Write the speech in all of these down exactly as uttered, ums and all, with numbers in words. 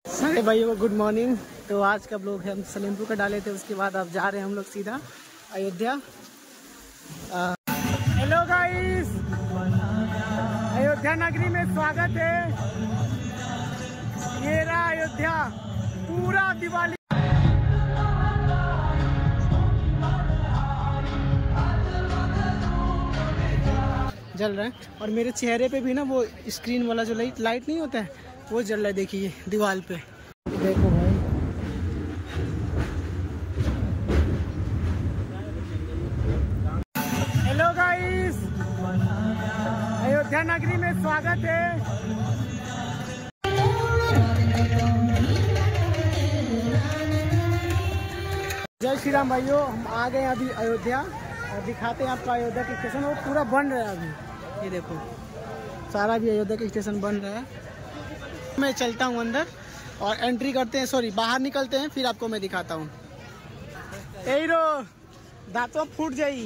सारे भाइयों को गुड मॉर्निंग। तो आज का ब्लॉग है हम सलेमपुर का डाले थे, उसके बाद अब जा रहे हैं हम लोग सीधा अयोध्या। हेलो गाइस, अयोध्या नगरी में स्वागत है। ये रहा अयोध्या, पूरा दिवाली जल रहा है और मेरे चेहरे पे भी ना वो स्क्रीन वाला जो लाइट लाइट नहीं होता है वो जल रहा है। देखिए दीवार पे, देखो भाई। हेलो गाइस, अयोध्या नगरी में स्वागत है। जय श्री राम भाइयों, हम आ गए अभी अयोध्या और दिखाते हैं आपको अयोध्या के स्टेशन। वो पूरा बन रहा है अभी, ये देखो सारा भी अयोध्या के स्टेशन बन रहा है। मैं चलता हूँ अंदर और एंट्री करते हैं, सॉरी बाहर निकलते हैं, फिर आपको मैं दिखाता हूँ। ए रो दांतों फूट जाई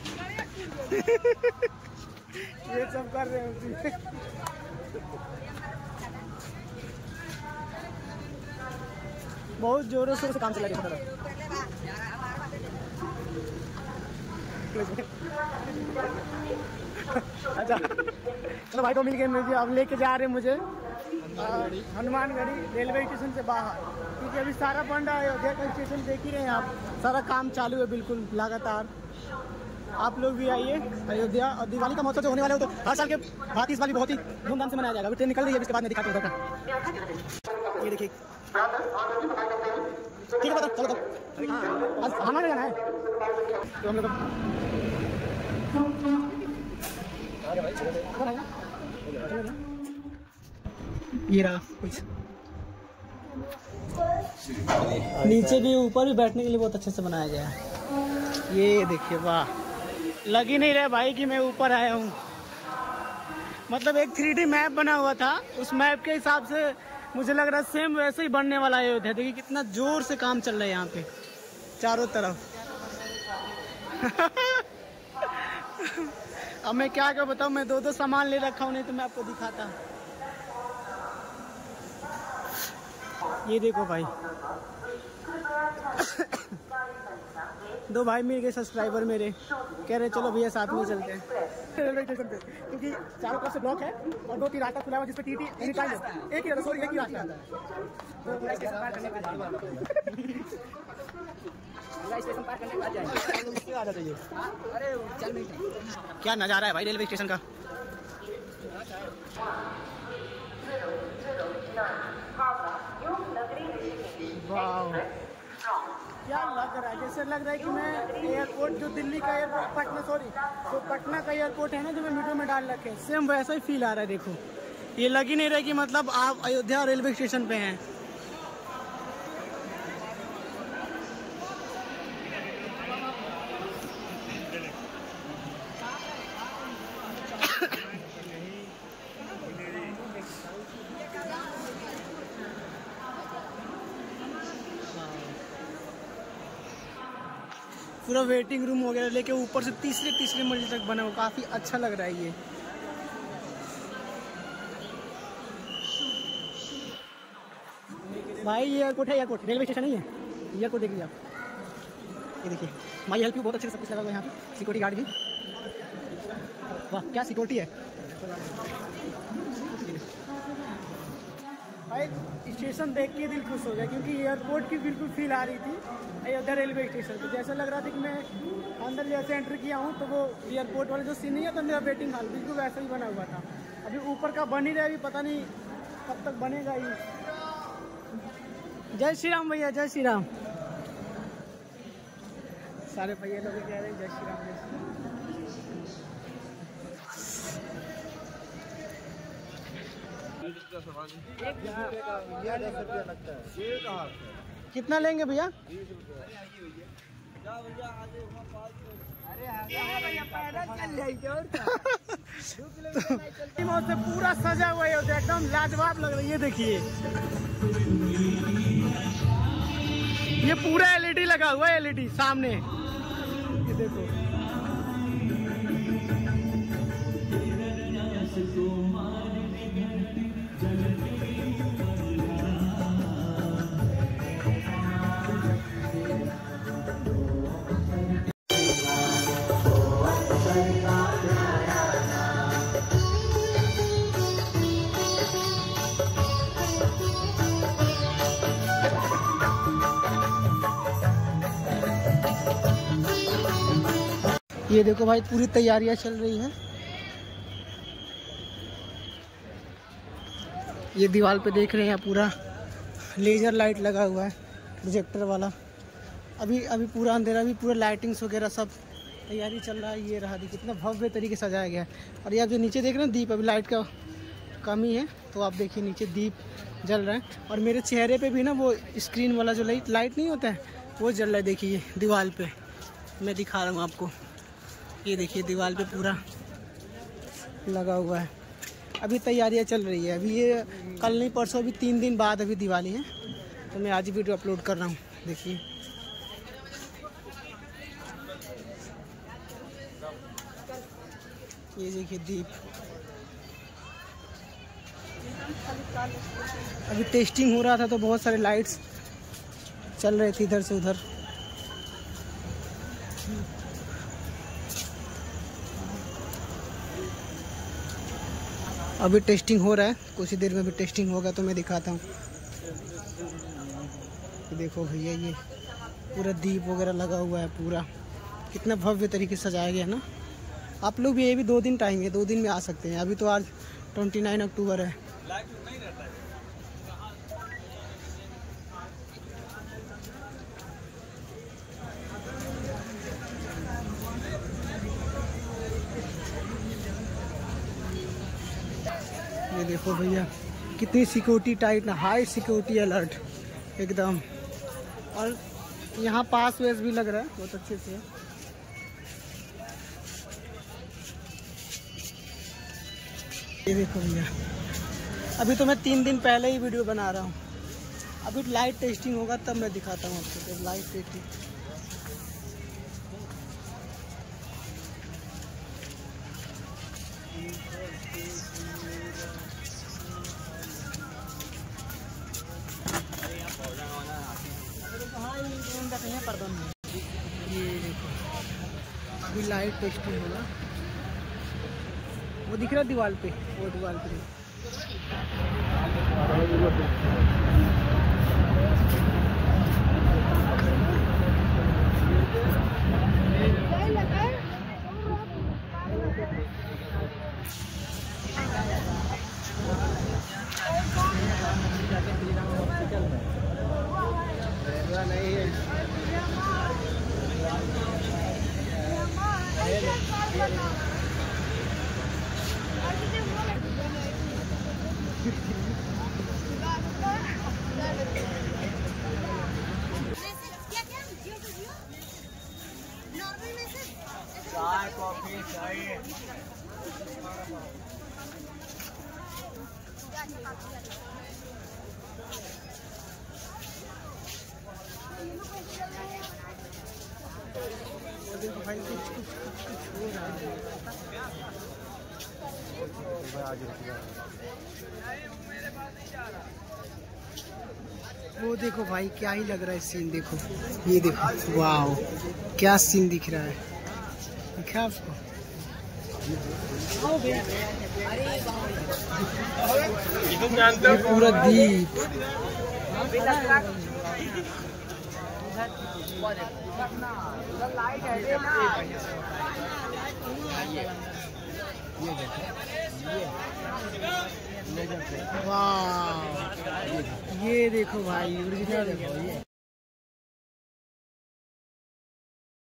ये सब कर रहे हैं। बहुत जोरों शोर से काम चला रहा है। अच्छा चलो भाई को मिल गए मुझे, अब लेके जा रहे हैं मुझे हनुमानगढ़ी रेलवे स्टेशन से बाहर, क्योंकि अभी सारा बन रहा है। अयोध्या का स्टेशन देख ही रहे हैं आप, सारा काम चालू है बिल्कुल लगातार। आप लोग भी आइए अयोध्या। और दिवाली का महोत्सव जो होने वाला है तो हर साल के भांति इस बार भी बहुत ही धूमधाम से मनाया जाएगा। अभी ट्रेन निकल रही है, इसके बाद में दिखाते हैं उधर का। ये देखिए ठीक है, बता चलो तो आज खाना जाना है तो हम लोग ये रहा कुछ नीचे भी ऊपर भी बैठने के लिए बहुत अच्छे से बनाया गया है। ये देखिए वाह, लग ही नहीं रहा भाई कि मैं ऊपर आया हूँ। मतलब एक थ्री डी मैप बना हुआ था, उस मैप के हिसाब से मुझे लग रहा है सेम वैसे ही बनने वाला है अयोध्या। देखिए कितना जोर से काम चल रहा है यहाँ पे चारों तरफ। अब मैं क्या क्या बताऊँ, मैं दो दो सामान ले रखा हूँ, नहीं तो मैं आपको दिखाता। ये देखो भाई दो भाई मिल गए सब्सक्राइबर मेरे, कह रहे चलो भैया साथ में चलते हैं रेलवे स्टेशन पे, क्योंकि चारों तरफ से ब्लॉक है और दो तीन रास्ता खुला हुआ जिसपे टीटी एनी टाइम है। एक ही सॉरी एक ही रास्ता है स्टेशन पार करने के बाद जाए। आ जाइए। अरे चल नहीं, क्या नज़ारा है भाई रेलवे स्टेशन का। वाह क्या लग रहा है, जैसे लग रहा है कि मैं एयरपोर्ट जो दिल्ली का एयरपोर्ट पटना सॉरी तो पटना का एयरपोर्ट है ना जो मैं वीडियो में डाल रखे, सेम वैसा ही फील आ रहा है। देखो ये लग ही नहीं रहा कि मतलब आप अयोध्या रेलवे स्टेशन पे हैं। पूरा वेटिंग रूम वगैरह लेके ऊपर से तीसरे तीसरे मंजिल तक बना हुआ, काफी अच्छा लग रहा है ये। भाई ये एयरपोर्ट है, एयरपोर्ट रेलवे स्टेशन नहीं है। एयरपोर्ट देखिए आप, ये देखिए माई हेल्प यू बहुत अच्छे से सब कुछ लगा हुआ है यहाँ पे। सिक्योरिटी गार्ड भी, वाह क्या सिक्योरिटी है भाई। स्टेशन देख के दिल खुश हो गया, क्योंकि एयरपोर्ट की बिल्कुल फील आ रही थी अयोध्या रेलवे स्टेशन पे। जैसा लग रहा था कि मैं अंदर जैसे एंट्री किया हूँ तो वो एयरपोर्ट वाले जो सीन नहीं है तो मेरा वेटिंग हॉल बिल्कुल वैसा ही बना हुआ था। अभी ऊपर का बन ही रहा है, अभी पता नहीं कब तक बनेगा ही। जय श्री राम भैया, जय श्री राम। सारे भैया लोग कह रहे हैं जय श्री राम जय श्री राम। कितना लेंगे भैया? से पूरा सजा हुआ है एकदम लाजवाब लग रहा है। ये देखिए ये पूरा एलईडी लगा हुआ है, एलईडी सामने, ये देखो। ये देखो भाई पूरी तैयारियां चल रही हैं। ये दीवार पे देख रहे हैं पूरा लेजर लाइट लगा हुआ है प्रोजेक्टर वाला। अभी अभी पूरा अंधेरा भी, पूरा लाइटिंग्स वगैरह सब तैयारी चल रहा है। ये रहा देखिए कितना भव्य तरीके से सजाया गया है। और ये आप जो नीचे देख रहे हैं दीप, अभी लाइट का कमी है तो आप देखिए नीचे दीप जल रहा है। और मेरे चेहरे पे भी ना वो स्क्रीन वाला जो लाइट लाइट नहीं होता है वो जल रहा है। देखिए दीवार पे मैं दिखा रहा हूँ आपको, ये देखिए दीवार पे पूरा लगा हुआ है। अभी तैयारियाँ चल रही है। अभी ये कल नहीं परसों, अभी तीन दिन बाद अभी दिवाली है तो मैं आज ही वीडियो अपलोड कर रहा हूँ। देखिए ये देखिए दीप। अभी टेस्टिंग हो रहा था तो बहुत सारे लाइट्स चल रहे थे इधर से उधर। अभी टेस्टिंग हो रहा है, कुछ ही देर में भी टेस्टिंग होगा तो मैं दिखाता हूँ। देखो भैया ये पूरा दीप वगैरह लगा हुआ है, पूरा कितना भव्य तरीके से सजाया गया है ना। आप लोग भी, ये भी दो दिन टाइम है, दो दिन में आ सकते हैं। अभी तो आज उनतीस अक्टूबर है। ये देखो भैया कितनी सिक्योरिटी टाइट ना, हाई सिक्योरिटी अलर्ट एकदम। और यहाँ पास वेस भी लग रहा है बहुत अच्छे से। ये देखो भैया अभी तो मैं तीन दिन पहले ही वीडियो बना रहा हूँ। अभी लाइट टेस्टिंग होगा तब मैं दिखाता हूँ आपको। तो लाइट टेस्टिंग ये देखो अभी लाइट टेस्टिंग होगा। वो दिख रहा है दीवार पे, वो दीवार पे नहीं है। चाय कॉफी चाहिए। देखो भाई कुछ कुछ कुछ कुछ हो रहा है। वो देखो भाई क्या ही लग रहा है सीन। देखो ये देखो, वाह क्या सीन दिख रहा है, दिखा आपको? ये पूरा दीप वाह, ये देखो भाई ओरिजिनल।